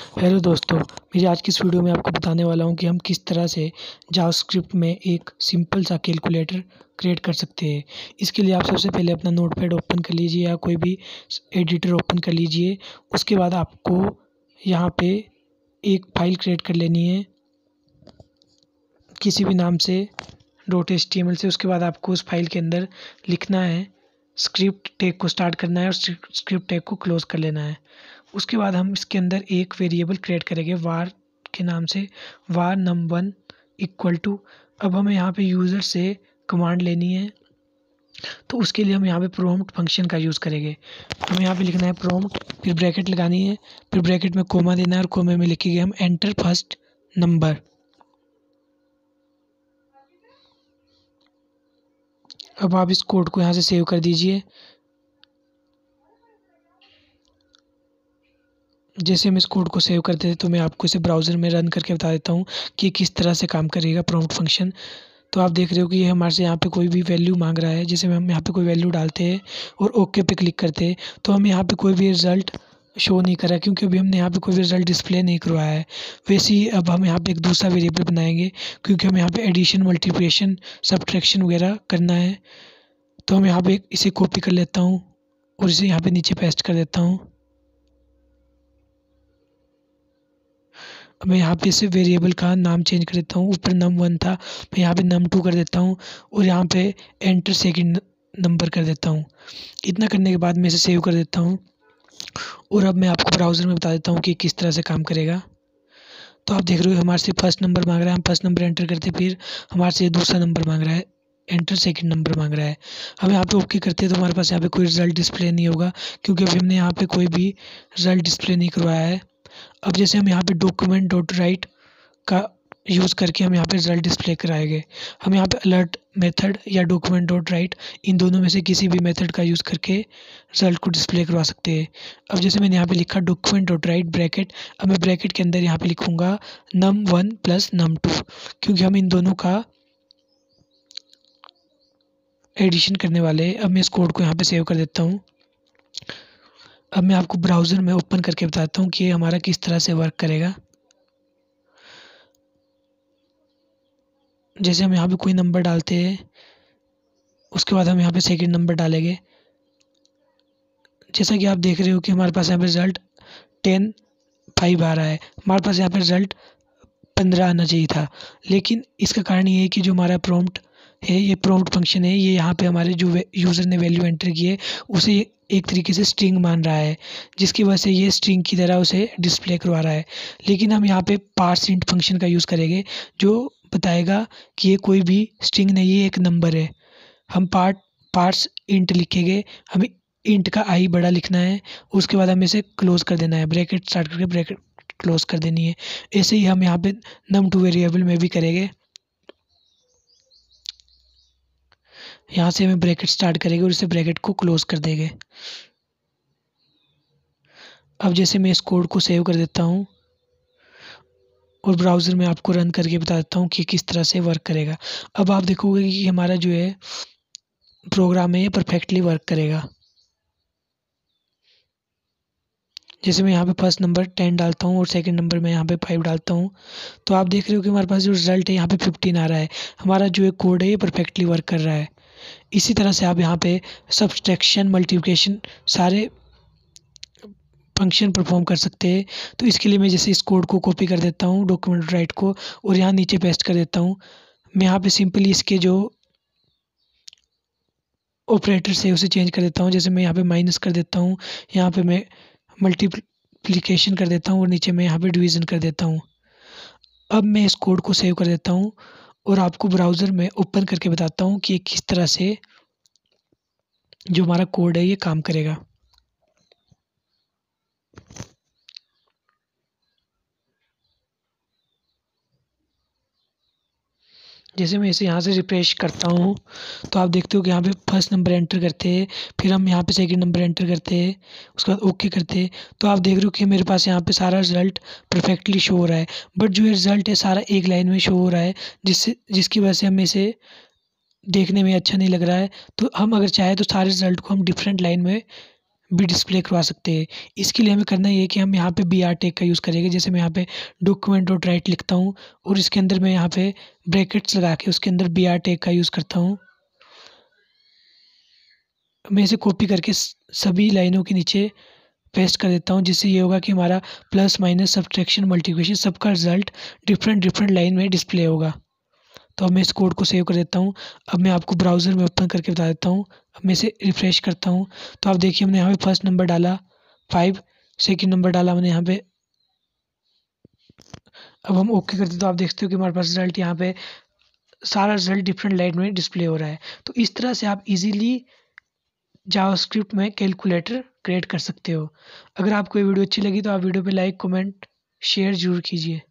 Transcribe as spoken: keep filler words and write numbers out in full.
Hello दोस्तों, मेरी आज की इस वीडियो में आपको बताने वाला हूँ कि हम किस तरह से जावास्क्रिप्ट में एक सिंपल सा कैलकुलेटर क्रिएट कर सकते हैं। इसके लिए आप सबसे पहले अपना नोटपैड ओपन कर लीजिए या कोई भी एडिटर ओपन कर लीजिए। उसके बाद आपको यहाँ पे एक फ़ाइल क्रिएट कर लेनी है किसी भी नाम से dot H T M L से। उसके बाद आपको उस फाइल के अंदर लिखना है, स्क्रिप्ट टैग को स्टार्ट करना है और स्क्रिप्ट टैग को क्लोज कर लेना है। उसके बाद हम इसके अंदर एक वेरिएबल क्रिएट करेंगे var के नाम से, var num one equal two. अब हमें यहाँ पे यूज़र से कमांड लेनी है, तो उसके लिए हम यहाँ पे प्रॉम्प्ट फंक्शन का यूज़ करेंगे। हमें यहाँ पे लिखना है प्रॉम्प्ट, फिर ब्रैकेट लगानी है, फिर ब्रैकेट में कोमा देना है और कोमे में लिखेंगे हम एंटर फर्स्ट नंबर। अब आप इस कोड को यहाँ से सेव कर दीजिए। जैसे हम इस कोड को सेव करते थे तो मैं आपको इसे ब्राउज़र में रन करके बता देता हूँ कि किस तरह से काम करेगा प्रॉम्प्ट फंक्शन। तो आप देख रहे हो कि ये हमारे से यहाँ पे कोई भी वैल्यू मांग रहा है। जैसे हम यहाँ पे कोई वैल्यू डालते हैं और ओके पे क्लिक करते हैं तो हमें यहाँ पे कोई भी रिज़ल्ट शो नहीं कर रहा है, क्योंकि अभी हमने यहाँ पे कोई भी रिज़ल्ट डिस्प्ले नहीं करवाया है। वैसे ही अब हम यहाँ पे एक दूसरा वेरिएबल बनाएंगे, क्योंकि हमें यहाँ पे एडिशन, मल्टीप्लिकेशन, सब्ट्रैक्शन वगैरह करना है। तो हम यहाँ पे इसे कॉपी कर लेता हूँ और इसे यहाँ पे नीचे पेस्ट कर देता हूँ। मैं यहाँ पे इसे वेरिएबल का नाम चेंज कर देता हूँ। ऊपर नम वन था, मैं यहाँ पे नम टू कर देता हूँ और यहाँ पे एंटर सेकंड नंबर कर देता हूँ। इतना करने के बाद मैं इसे सेव कर देता हूँ और अब मैं आपको ब्राउज़र में बता देता हूँ कि किस तरह से काम करेगा। तो आप देख रहे हो हमारे से फर्स्ट नंबर मांग रहा है, हम फर्स्ट नंबर एंटर करते, फिर हमारे से दूसरा नंबर मांग रहा है, एंटर सेकंड नंबर मांग रहा है। हम यहाँ पे ओके करते हैं तो हमारे पास यहाँ पे कोई रिज़ल्ट डिस्प्ले नहीं होगा, क्योंकि अभी हमने यहाँ पे कोई भी रिज़ल्ट डिस्प्ले नहीं करवाया है। अब जैसे हम यहाँ पे डॉक्यूमेंट डॉट राइट का यूज़ करके हम यहाँ पे रिज़ल्ट डिस्प्ले कराएंगे। हम यहाँ पे अलर्ट मेथड या डॉक्यूमेंट डॉट राइट, इन दोनों में से किसी भी मेथड का यूज़ करके रिज़ल्ट को डिस्प्ले करवा सकते हैं। अब जैसे मैंने यहाँ पे लिखा डॉक्यूमेंट डॉट राइट ब्रैकेट, अब मैं ब्रैकेट के अंदर यहाँ पे लिखूँगा num one plus num two, क्योंकि हम इन दोनों का एडिशन करने वाले हैं। अब मैं इस कोड को यहाँ पे सेव कर देता हूँ। अब मैं आपको ब्राउज़र में ओपन करके बताता हूँ कि ये हमारा किस तरह से वर्क करेगा। जैसे हम यहाँ पे कोई नंबर डालते हैं, उसके बाद हम यहाँ पे सेकंड नंबर डालेंगे। जैसा कि आप देख रहे हो कि हमारे पास यहाँ पे रिज़ल्ट टेन फाइव आ रहा है। हमारे पास यहाँ पे रिज़ल्ट पंद्रह आना चाहिए था, लेकिन इसका कारण ये है कि जो हमारा प्रॉम्प्ट है, ये प्रॉम्प्ट फंक्शन है, ये यहाँ पे हमारे जो यूज़र ने वैल्यू एंटर की है उसे एक तरीके से स्ट्रिंग मान रहा है, जिसकी वजह से ये स्ट्रिंग की तरह उसे डिस्प्ले करवा रहा है। लेकिन हम यहाँ पे पार्सइंट फंक्शन का यूज़ करेंगे, जो बताएगा कि ये कोई भी स्ट्रिंग नहीं है, एक नंबर है। हम पार्ट पार्स इंट लिखेंगे, हमें इंट का आई बड़ा लिखना है, उसके बाद हमें इसे क्लोज कर देना है, ब्रैकेट स्टार्ट करके ब्रैकेट क्लोज कर देनी है। ऐसे ही हम यहाँ पे नम टू वेरिएबल में भी करेंगे। यहाँ से हमें ब्रैकेट स्टार्ट करेंगे और इसे ब्रैकेट को क्लोज कर देंगे। अब जैसे मैं इस कोड को सेव कर देता हूँ और ब्राउज़र में आपको रन करके बता देता हूँ कि किस तरह से वर्क करेगा। अब आप देखोगे कि हमारा जो है प्रोग्राम है ये परफेक्टली वर्क करेगा। जैसे मैं यहाँ पे फर्स्ट नंबर टेन डालता हूँ और सेकंड नंबर मैं यहाँ पे फाइव डालता हूँ, तो आप देख रहे हो कि हमारे पास जो रिज़ल्ट है यहाँ पे फिफ्टीन आ रहा है। हमारा जो एक कोड है ये परफेक्टली वर्क कर रहा है। इसी तरह से आप यहाँ पे सब्सट्रैक्शन, मल्टीप्लिकेशन सारे फंक्शन परफॉर्म कर सकते हैं। तो इसके लिए मैं जैसे इस कोड को कॉपी कर देता हूँ, डॉक्यूमेंट राइट को, और यहाँ नीचे पेस्ट कर देता हूँ। मैं यहाँ पे सिंपली इसके जो ऑपरेटर्स है उसे चेंज कर देता हूँ। जैसे मैं यहाँ पे माइनस कर देता हूँ, यहाँ पे मैं मल्टीप्लिकेशन कर देता हूँ और नीचे मैं यहाँ पे डिवीज़न कर देता हूँ। अब मैं इस कोड को सेव कर देता हूँ और आपको ब्राउज़र में ओपन करके बताता हूँ कि किस तरह से जो हमारा कोड है ये काम करेगा। जैसे मैं इसे यहाँ से रिफ्रेश करता हूँ तो आप देखते हो कि यहाँ पे फर्स्ट नंबर एंटर करते हैं, फिर हम यहाँ पे सेकंड नंबर एंटर करते हैं, उसके बाद ओके करते हैं। तो आप देख रहे हो कि मेरे पास यहाँ पे सारा रिज़ल्ट परफेक्टली शो हो रहा है, बट जो ये रिज़ल्ट है सारा एक लाइन में शो हो रहा है, जिससे जिसकी वजह से हमें इसे देखने में अच्छा नहीं लग रहा है। तो हम अगर चाहें तो सारे रिज़ल्ट को हम डिफरेंट लाइन में भी डिस्प्ले करवा सकते हैं। इसके लिए हमें करना ये है कि हम यहाँ पे बी आर टैग का यूज़ करेंगे। जैसे मैं यहाँ पे डॉक्यूमेंट डॉट राइट लिखता हूँ और इसके अंदर मैं यहाँ पे ब्रैकेट्स लगा के उसके अंदर बी आर टैग का यूज़ करता हूँ। मैं इसे कॉपी करके सभी लाइनों के नीचे पेस्ट कर देता हूँ, जिससे ये होगा कि हमारा प्लस माइनस सब्ट्रैक्शन मल्टीप्लिकेशन सबका रिजल्ट डिफरेंट डिफरेंट लाइन में डिस्प्ले होगा। तो अब मैं इस कोड को सेव कर देता हूँ। अब मैं आपको ब्राउज़र में ओपन करके बता देता हूँ। अब मैं इसे रिफ्रेश करता हूँ तो आप देखिए हमने यहाँ पे फर्स्ट नंबर डाला फाइव, सेकंड नंबर डाला हमने यहाँ पे। अब हम ओके करते तो आप देखते हो कि हमारे पास रिजल्ट यहाँ पे सारा रिजल्ट डिफरेंट लाइन में डिस्प्ले हो रहा है। तो इस तरह से आप इजीली जावास्क्रिप्ट में कैलकुलेटर क्रिएट कर सकते हो। अगर आपको ये वीडियो अच्छी लगी तो आप वीडियो पे लाइक, कमेंट, शेयर ज़रूर कीजिए।